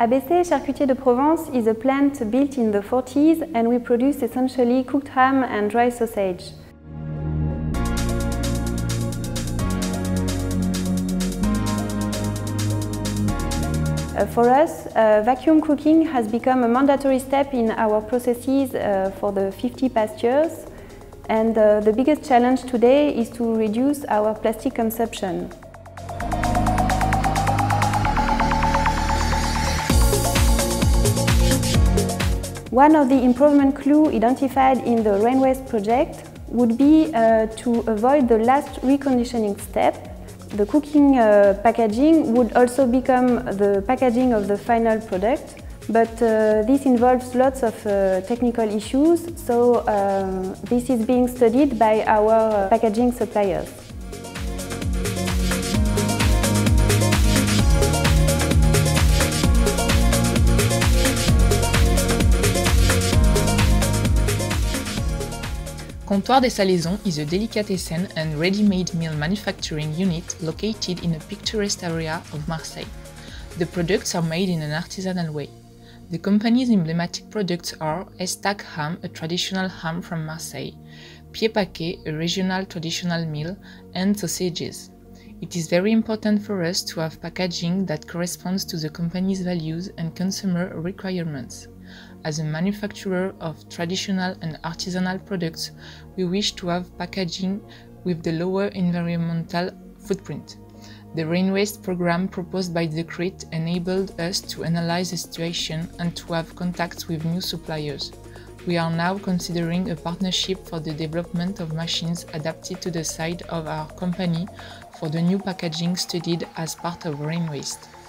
ABC Charcutier de Provence is a plant built in the 40s, and we produce essentially cooked ham and dry sausage. For us, vacuum cooking has become a mandatory step in our processes for the 50 past years, and the biggest challenge today is to reduce our plastic consumption. One of the improvement clues identified in the rain waste project would be to avoid the last reconditioning step. The cooking packaging would also become the packaging of the final product, but this involves lots of technical issues, so this is being studied by our packaging suppliers. Comptoir des Salaisons is a delicatessen and ready-made meal manufacturing unit located in a picturesque area of Marseille. The products are made in an artisanal way. The company's emblematic products are Estac ham, a traditional ham from Marseille, Pied Paquet, a regional traditional meal, and sausages. It is very important for us to have packaging that corresponds to the company's values and consumer requirements. As a manufacturer of traditional and artisanal products, we wish to have packaging with the lower environmental footprint. The rain waste program proposed by the decree enabled us to analyze the situation and to have contacts with new suppliers. We are now considering a partnership for the development of machines adapted to the size of our company for the new packaging studied as part of rain waste.